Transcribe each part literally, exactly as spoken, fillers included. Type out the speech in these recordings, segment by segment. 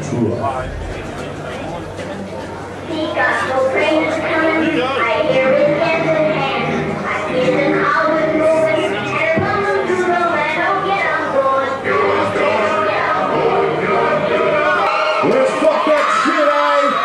tour. See gospel praises coming, I hear with hands in hand, I hear the cowboys moving, and welcome to the land, oh get on board, get on board, get on board, get on board. Let's fuck that shit, eh?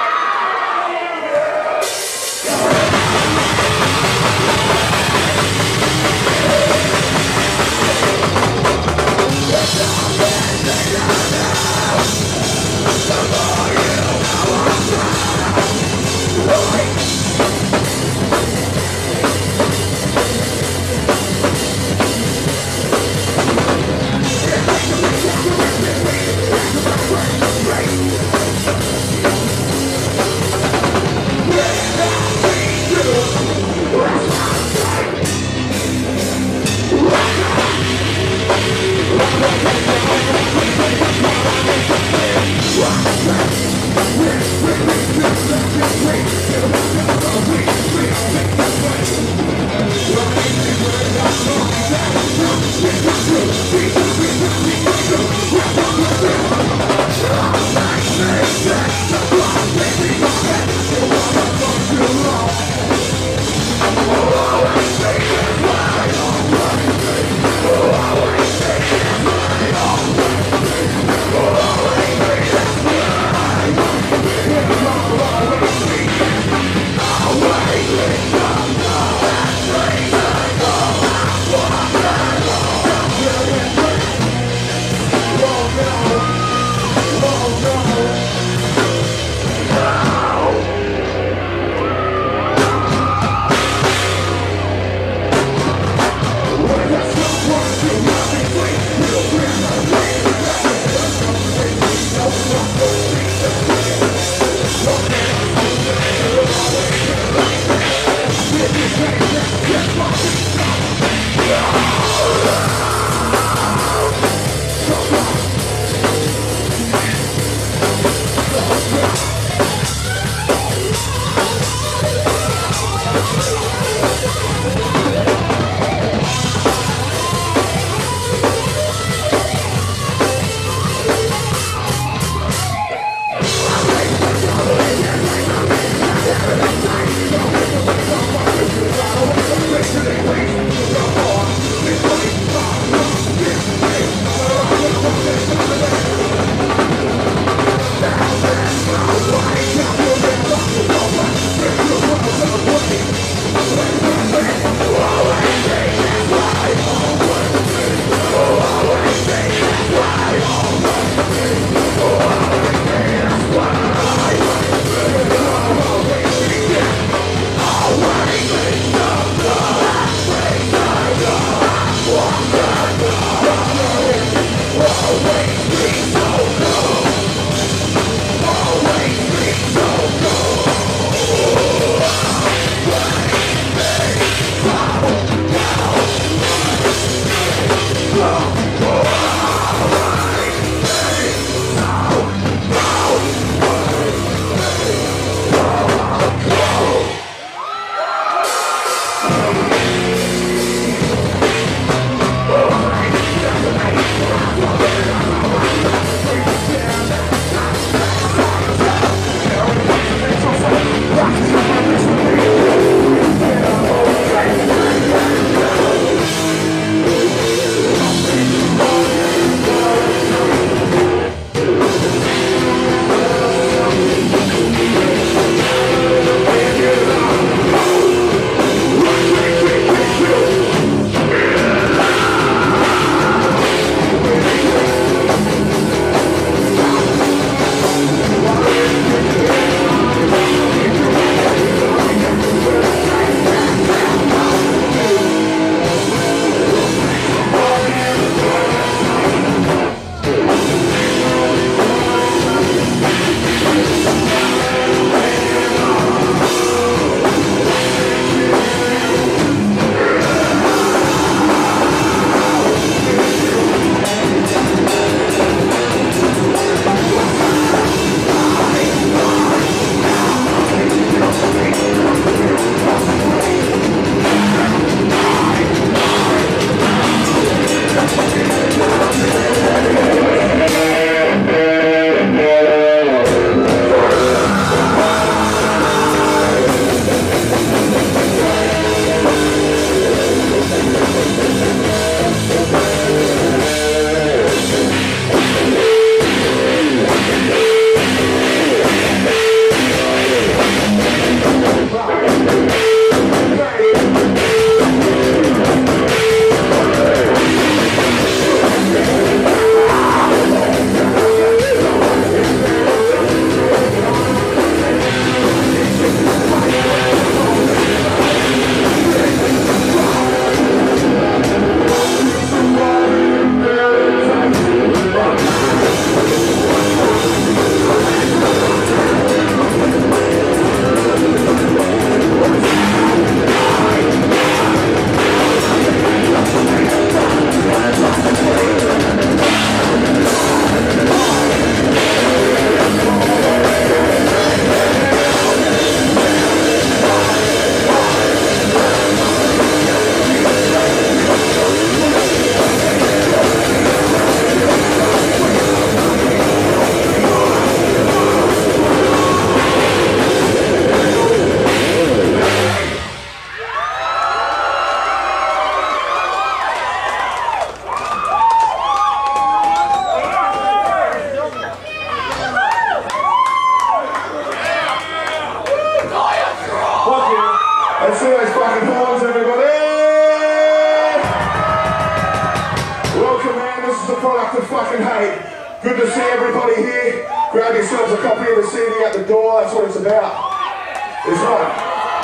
Good to see everybody here. Grab yourselves a copy of the C D at the door. That's what it's about. It's right.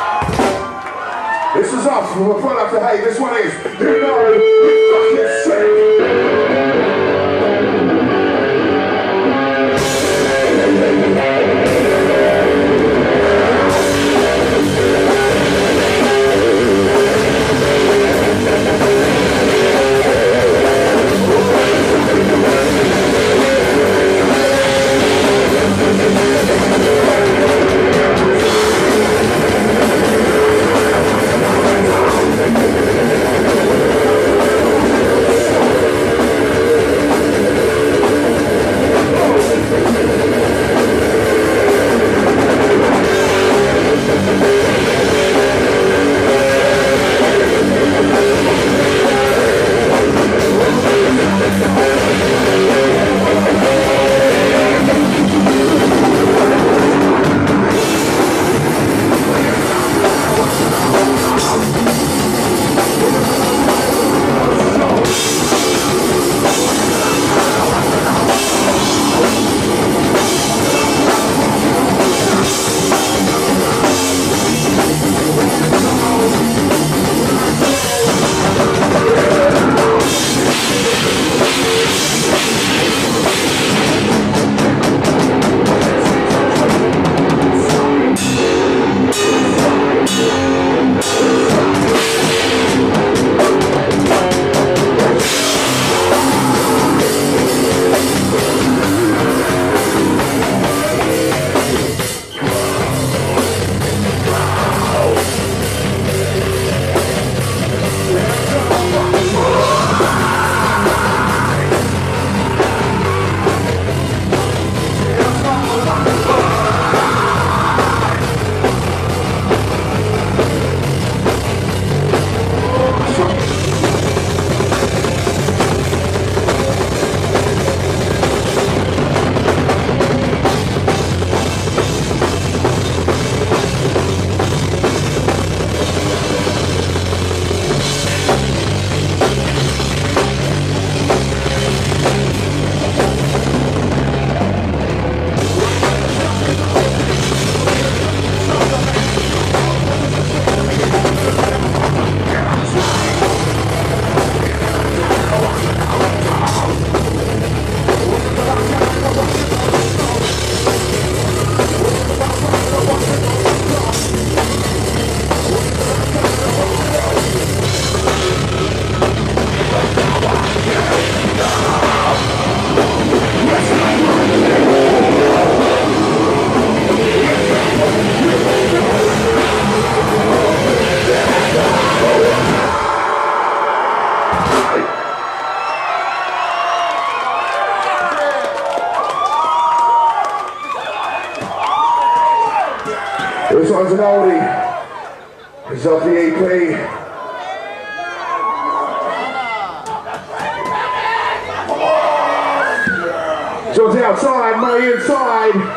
This is us. We're front up to hate. This one is, you know, you fucking sick. This one's an oldie. It's off the E P. John's outside, money inside.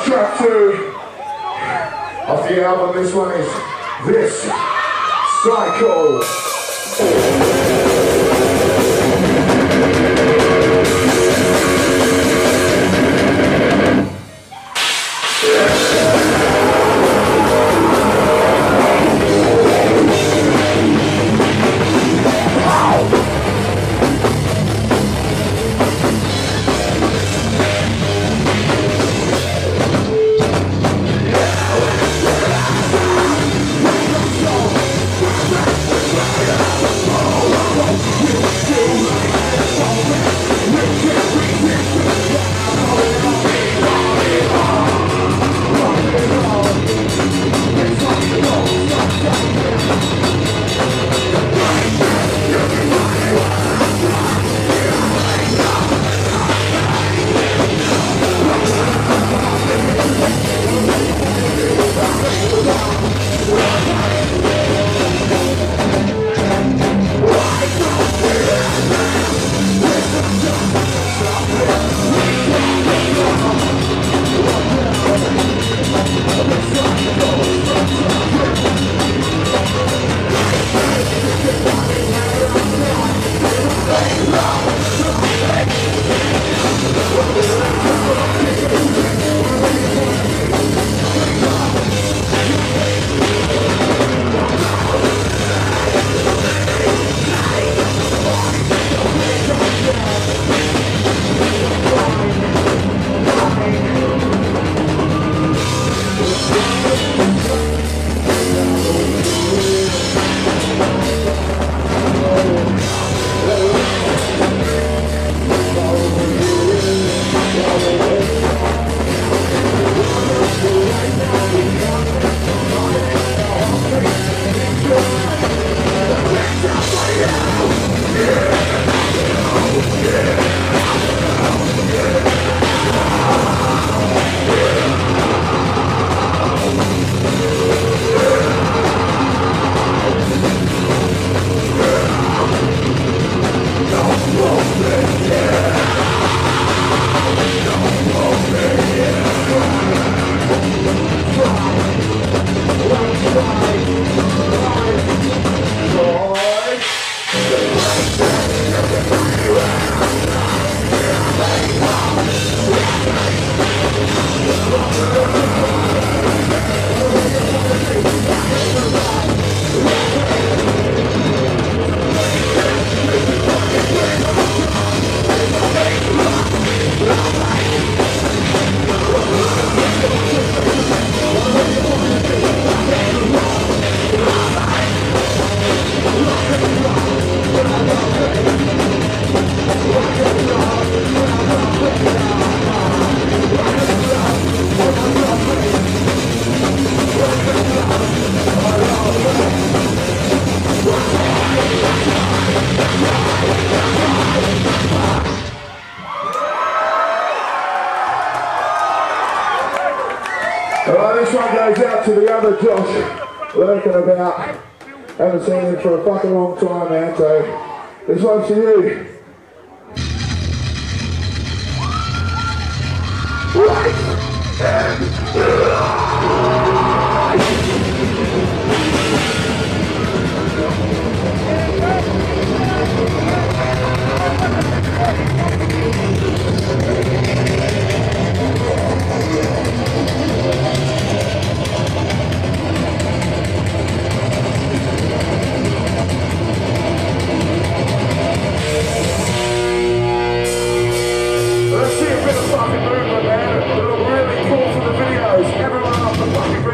track two of the album. This one is This Cycle. Alright, this one goes out to the other Josh, lurking about. Haven't seen him for a fucking long time now, so this one's for you. Let's see a bit of fucking movement, man. It'll look really cool for the videos. Everyone off the fucking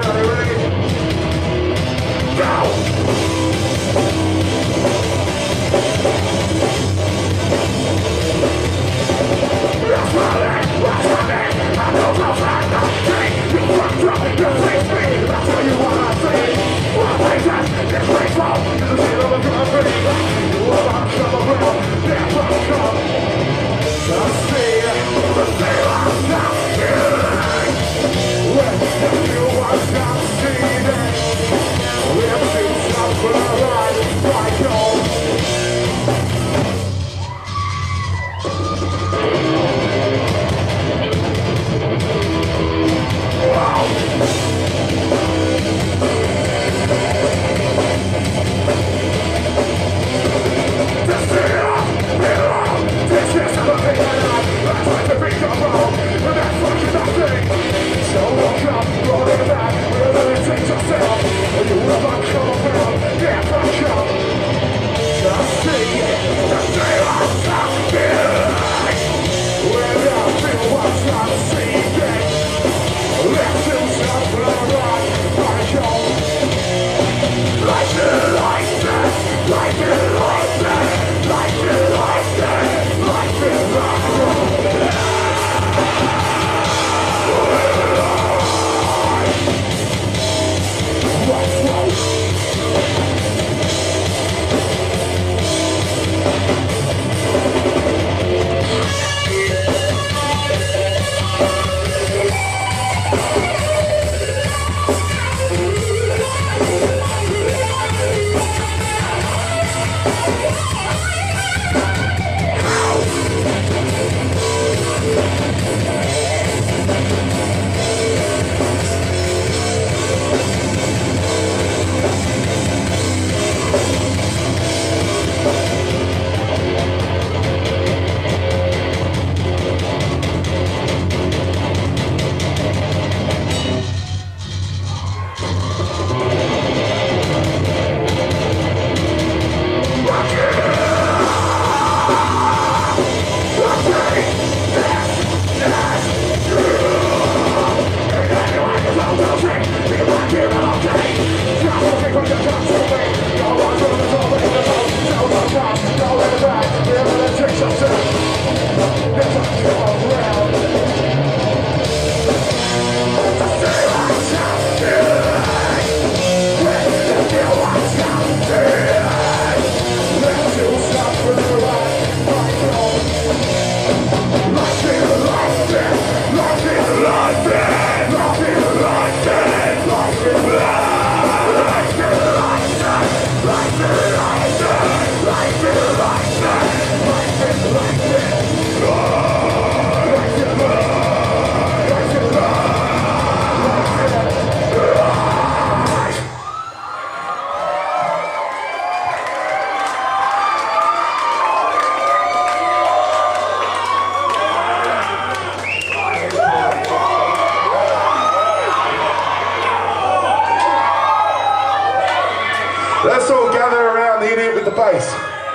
Let's all gather around the idiot with the bass.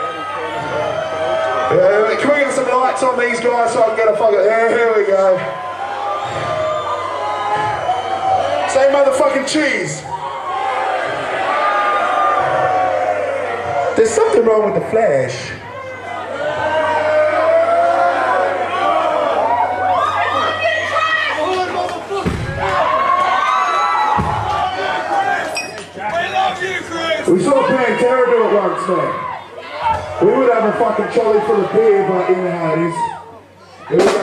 Yeah, can we get some lights on these guys so I can get a fucking... Yeah, here we go. Say motherfucking cheese. There's something wrong with the flash. We saw Pantera do it once, man. We would have a fucking trolley full of beer, but you know how it is. Here we go.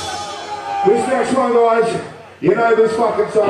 This next one, guys, you know this fucking song.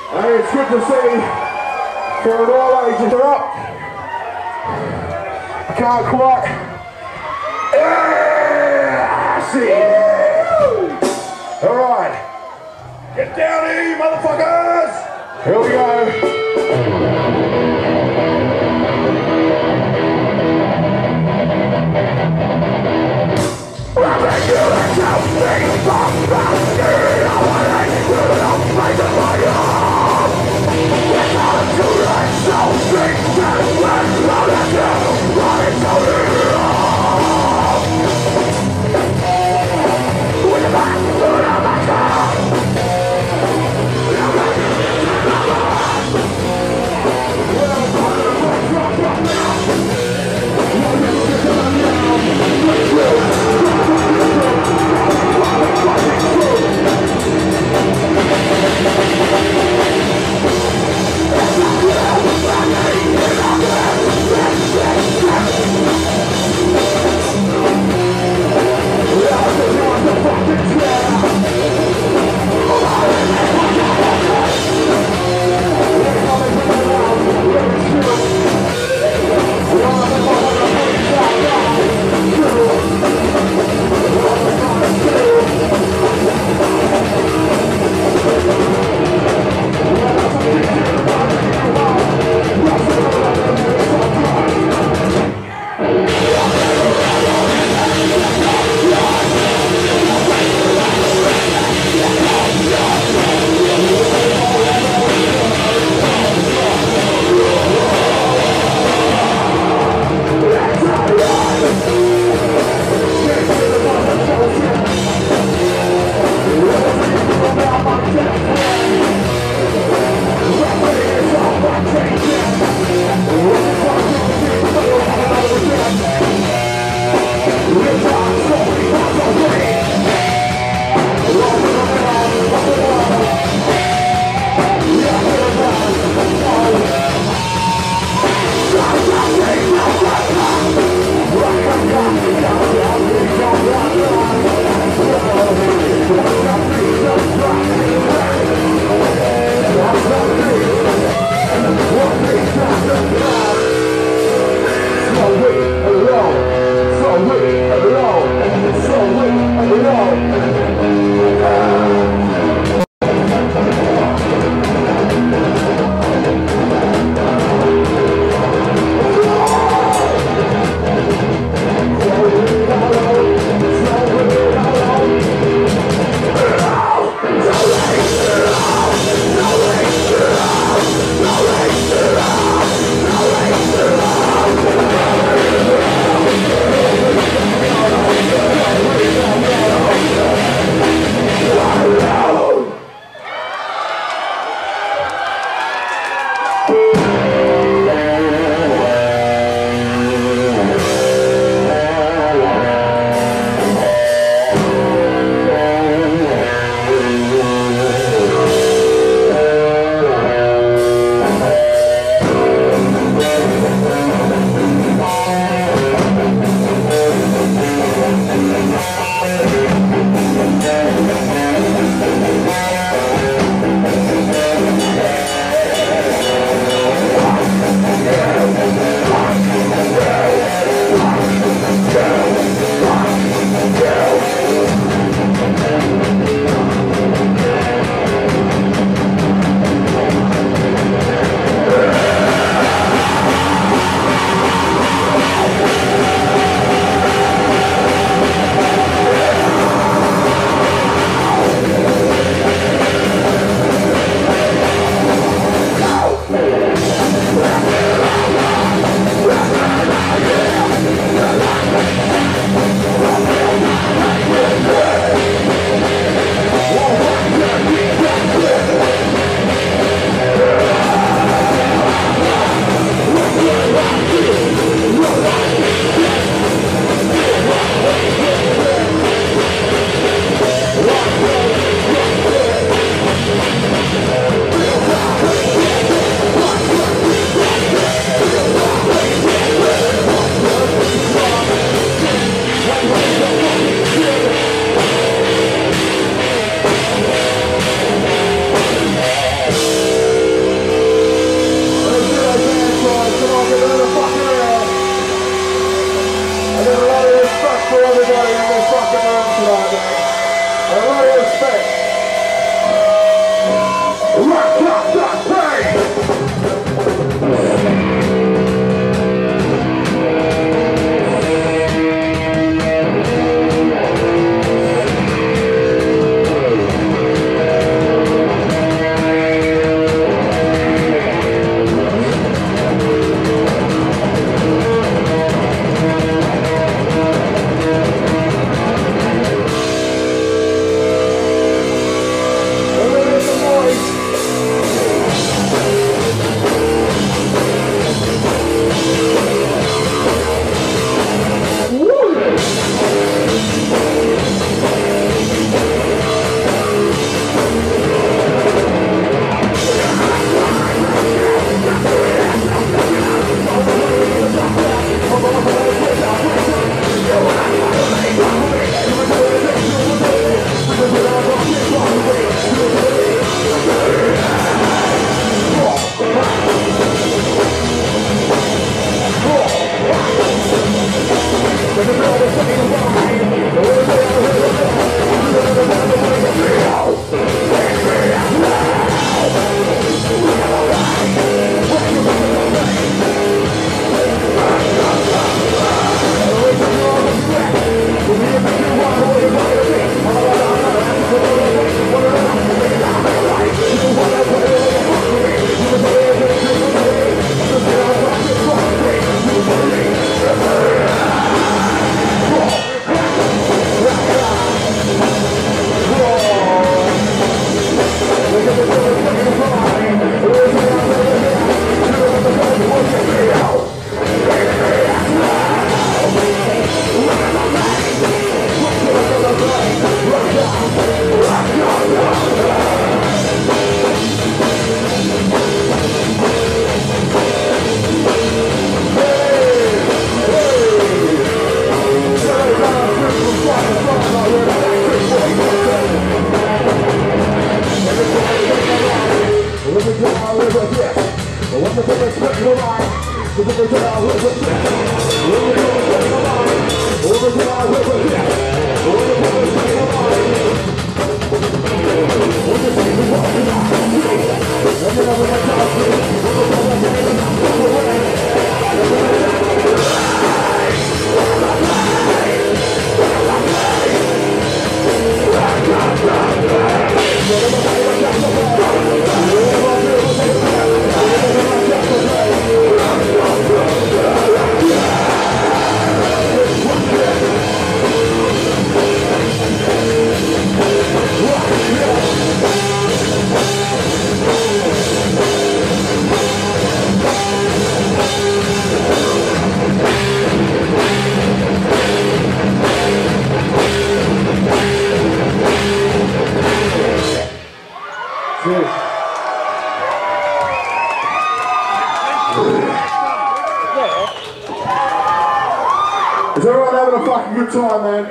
To see for all ages are up. Can't quite. Yeah, see. All right. Get down here, you motherfuckers. Here we go. for everybody in this fucking room tonight, man. A lot of respect. Rock, rock, rock, bang! Is everyone having a fucking good time, man?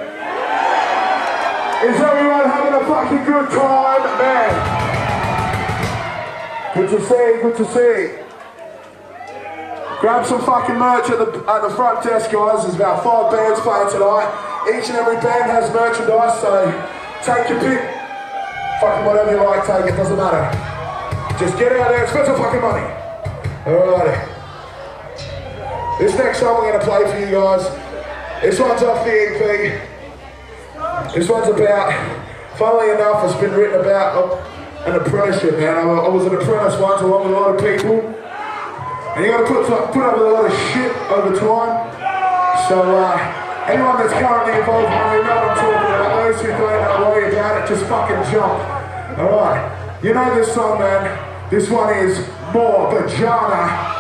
Is everyone having a fucking good time, man? Good to see, good to see. Grab some fucking merch at the, at the front desk, guys. There's about five bands playing tonight. Each and every band has merchandise, so take your pick. Fucking whatever you like, take it, doesn't matter. Just get out there and spend some fucking money. Alrighty. This next song we're going to play for you guys, this one's off the E P. This one's about, funnily enough, it's been written about an apprenticeship, man. I, I was an apprentice once along with a lot of people. And you got to put, put up with a lot of shit over time. So, uh, anyone that's currently involved, I know what I'm talking about. Those who don't worry about it, just fucking jump. Alright. You know this song, man. This one is More Vagina.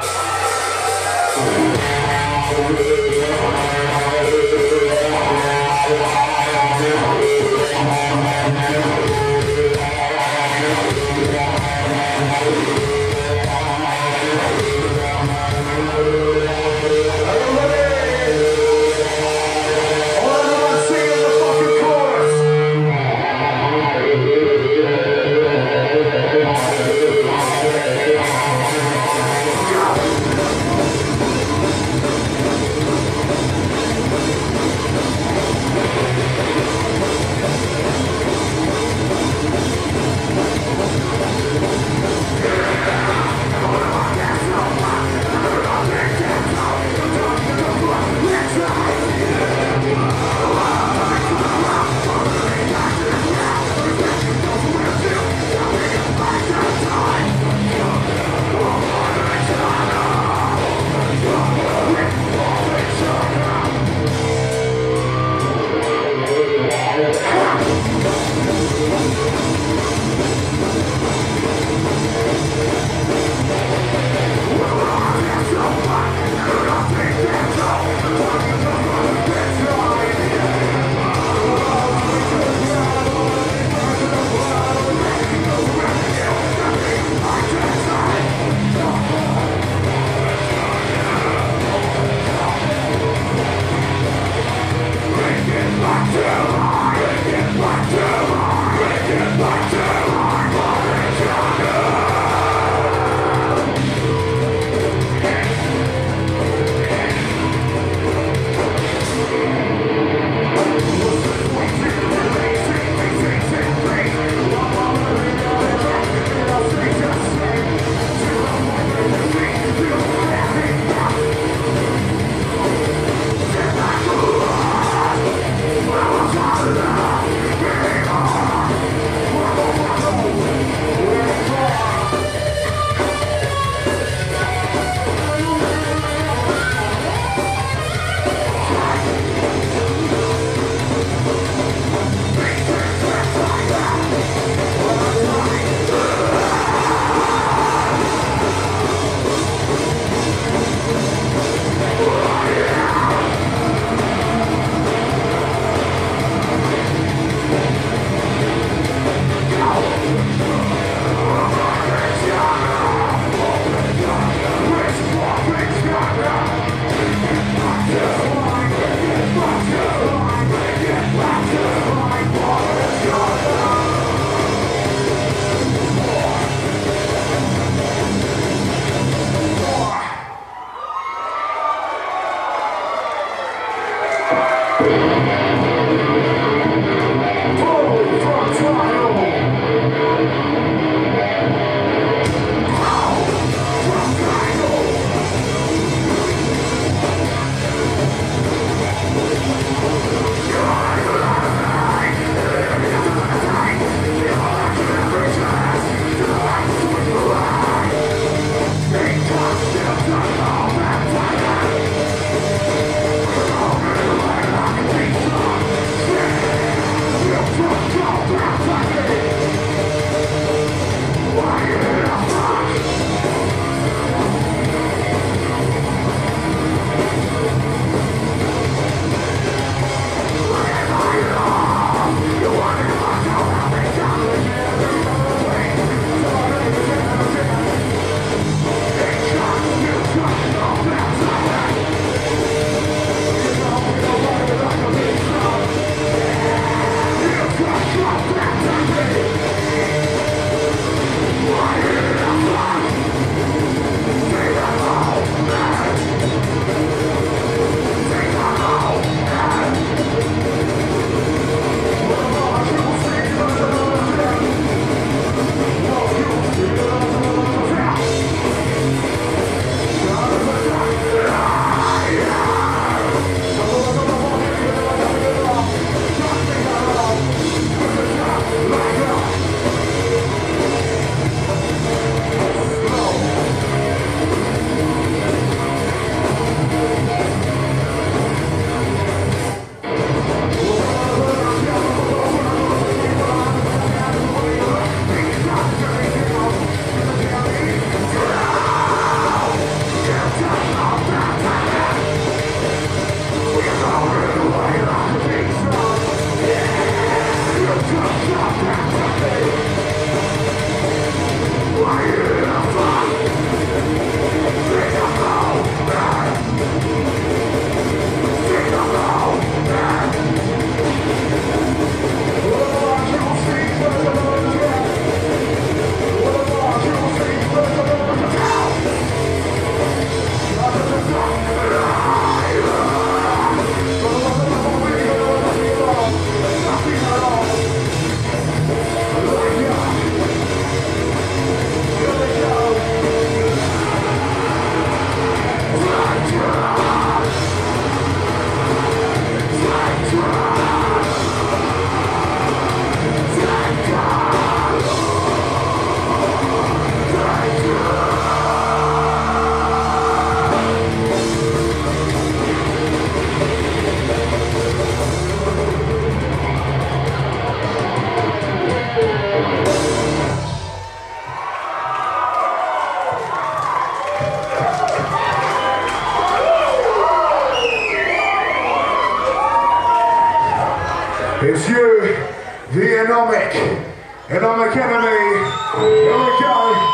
It's you, the anomic, anomic enemy. Here we go.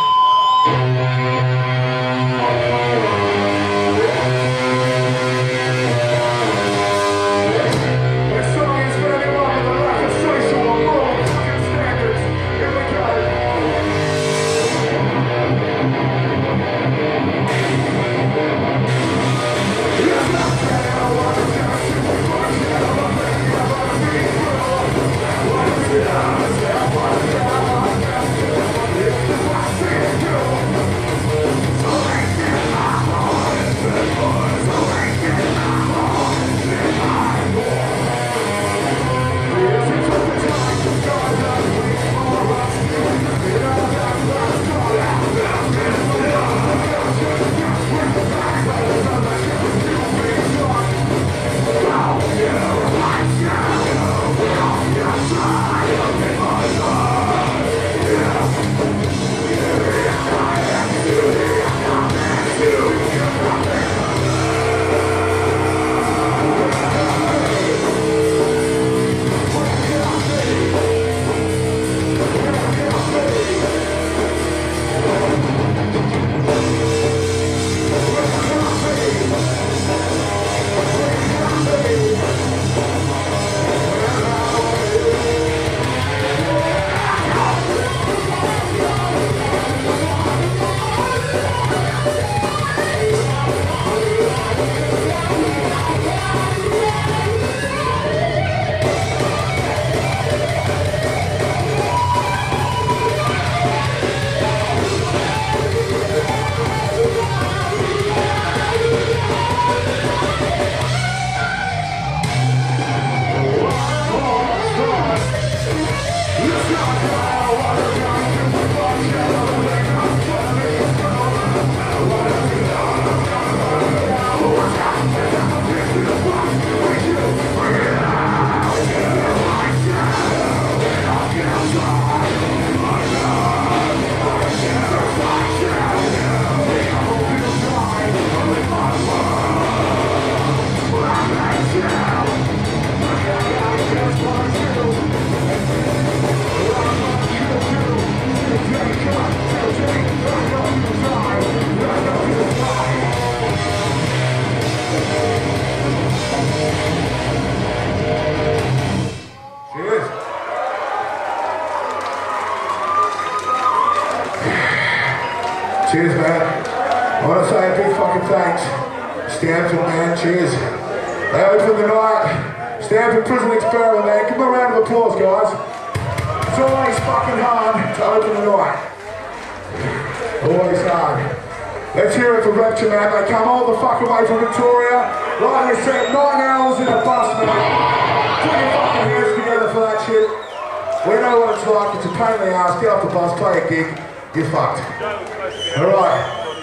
Stanford, man, cheers. They open the night. Stanford Prison Experiment, man. Give them a round of applause, guys. It's always fucking hard to open the night. Always hard. Let's hear it for Rapture, man. They come all the fuck away from Victoria. Like I said, nine hours in a bus, man. Put your fucking hands together for that shit. We know what it's like. It's a pain in the ass. Get off the bus, play a gig. You're fucked. Alright.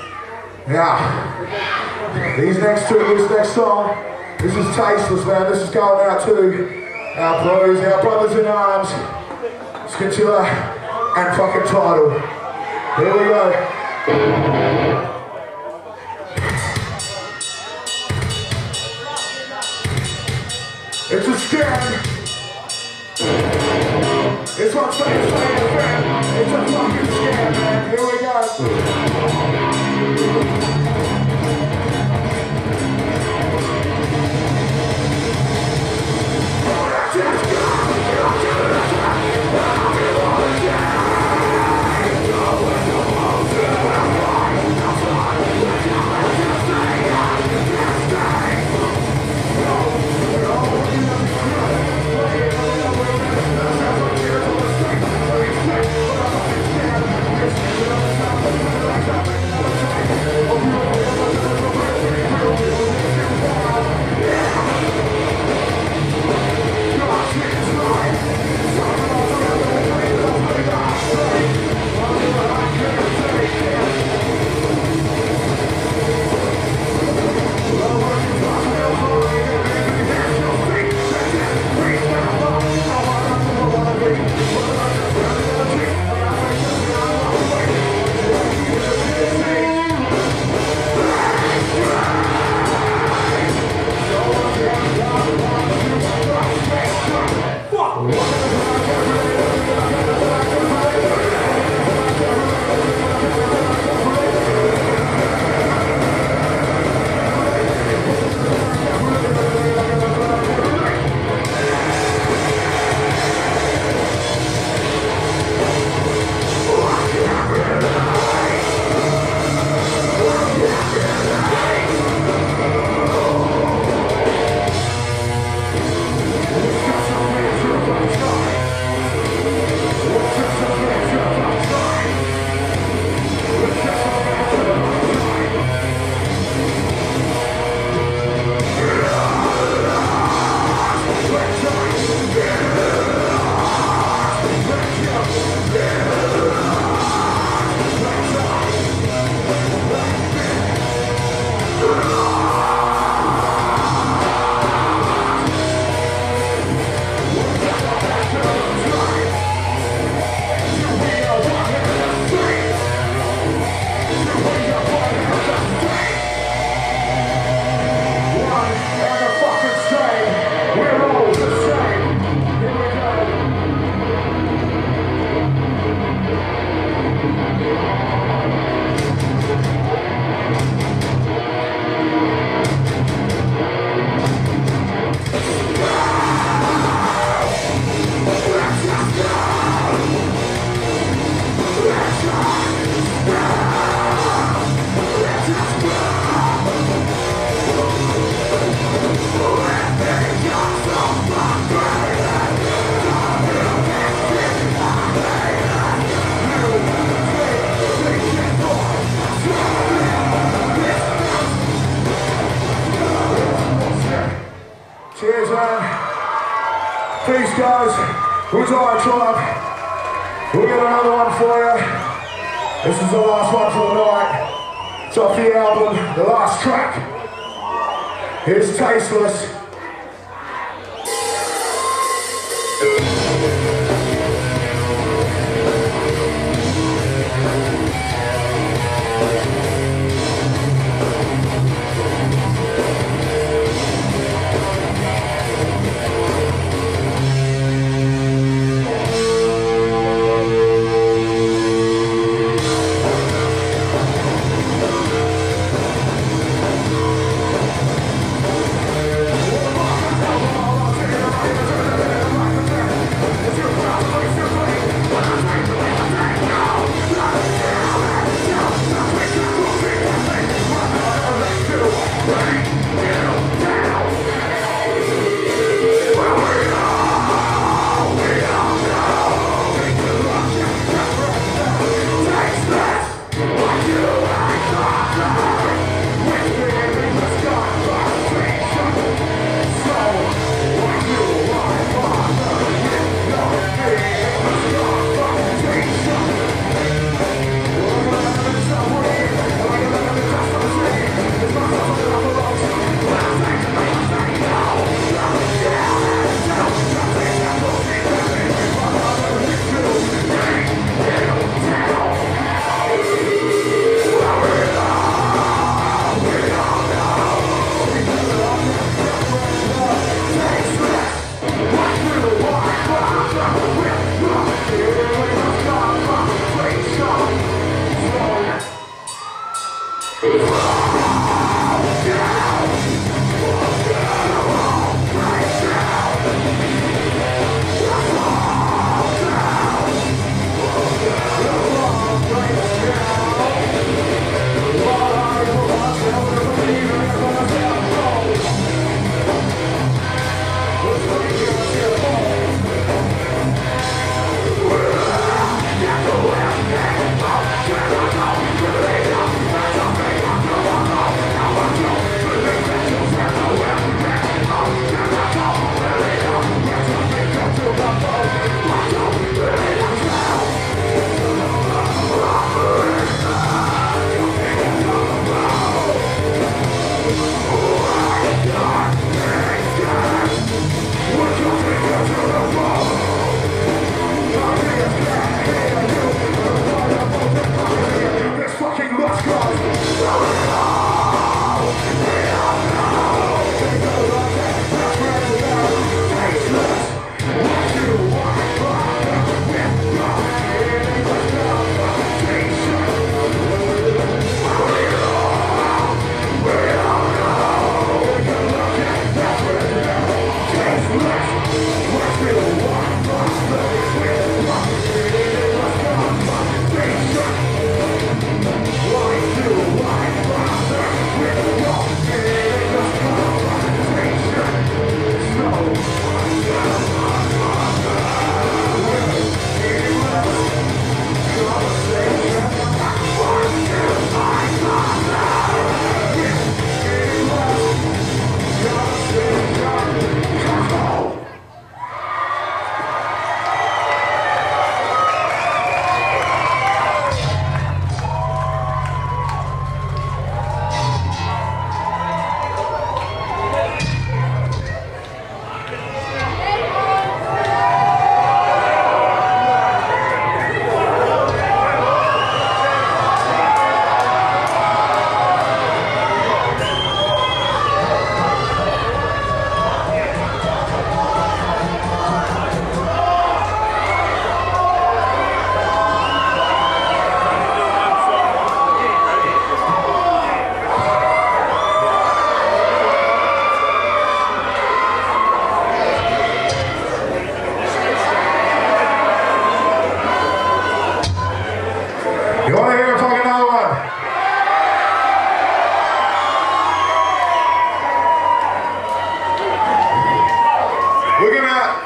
Now, these next two, this next song, this is tasteless, man. This is going out to our bros, our brothers in arms, Skintilla and fucking Tidal. Here we go. It's a scam. This one's for the fan. It's a fucking scam, man. Here we go. Cheers, man. Peace, guys. We're Diatribe. We'll get another one for you. This is the last one for the night. It's off the album, the last track. Here's Tasteless.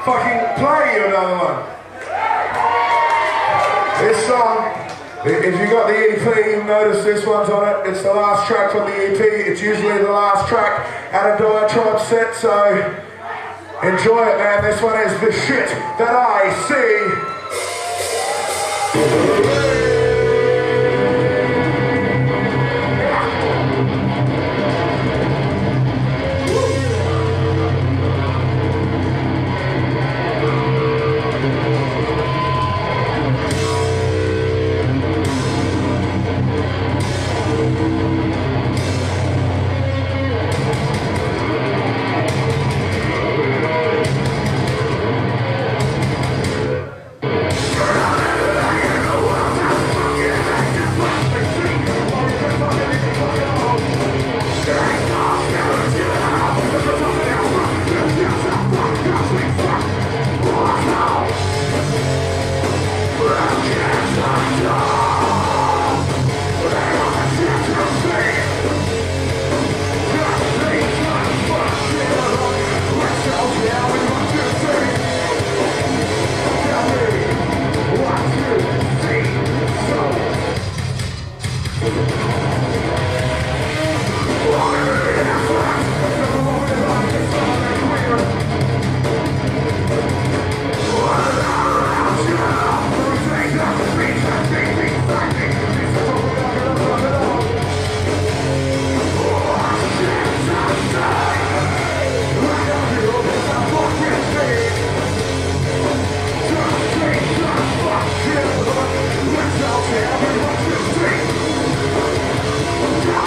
fucking play you another one. This song, if you got the E P, you'll notice this one's on it. It's the last track on the E P. It's usually the last track at a Diatribe set, so enjoy it, man. This one is the shit that I see.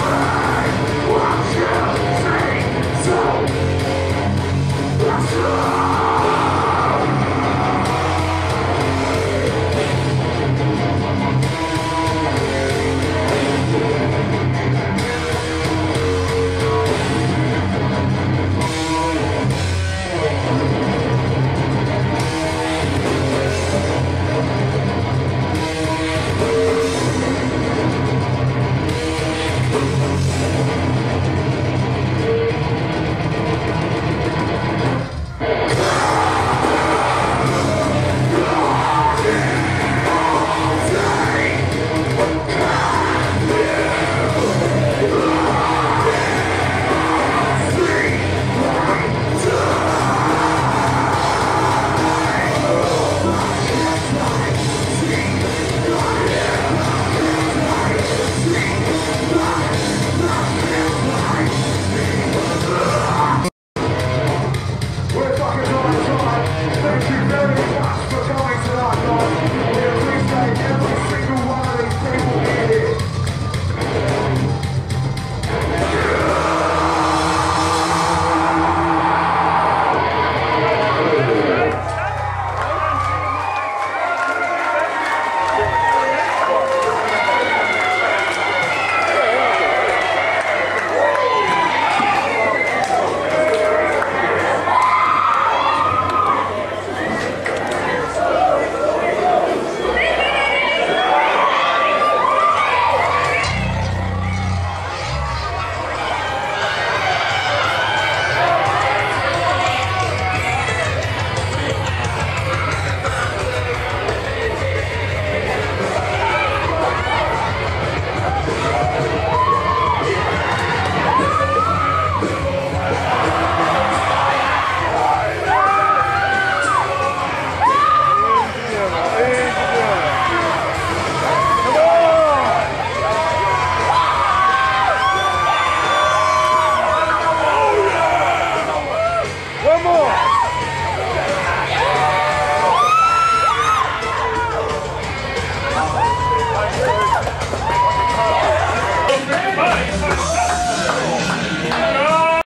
Let's go!